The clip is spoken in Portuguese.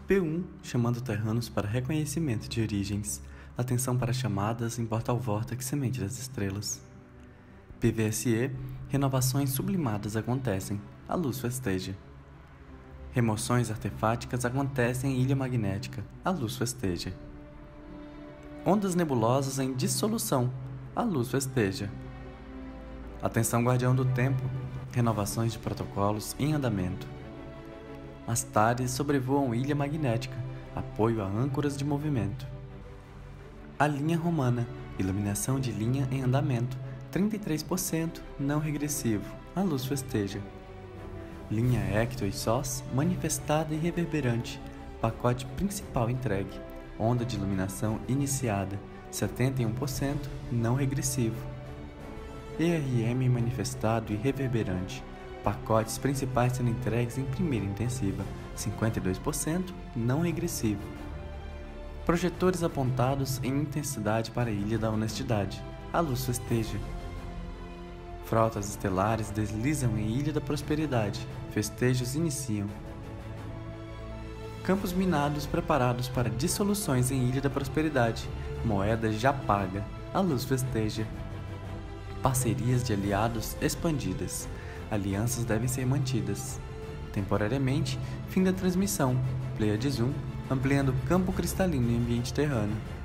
P1, chamando terranos para reconhecimento de origens. Atenção para chamadas em Portal Vortex Semente das Estrelas. PVSE, renovações sublimadas acontecem. A luz festeja. Remoções artefáticas acontecem em Ilha Magnética. A luz festeja. Ondas nebulosas em dissolução. A luz festeja. Atenção, Guardião do Tempo. Renovações de protocolos em andamento. Astares sobrevoam Ilha Magnética. Apoio a âncoras de movimento. A linha romana. Iluminação de linha em andamento. 33% não regressivo. A luz festeja. Linha Hector e SOS manifestada e reverberante. Pacote principal entregue. Onda de iluminação iniciada. 71% não regressivo. ERM manifestado e reverberante. Pacotes principais sendo entregues em primeira intensiva. 52% não regressivo. Projetores apontados em intensidade para a Ilha da Honestidade. A luz festeja. Frotas estelares deslizam em Ilha da Prosperidade. Festejos iniciam. Campos minados preparados para dissoluções em Ilha da Prosperidade. Moeda já paga. A luz festeja. Parcerias de aliados expandidas. Alianças devem ser mantidas. Temporariamente, fim da transmissão. Pleiades 1, ampliando campo cristalino em ambiente terrano.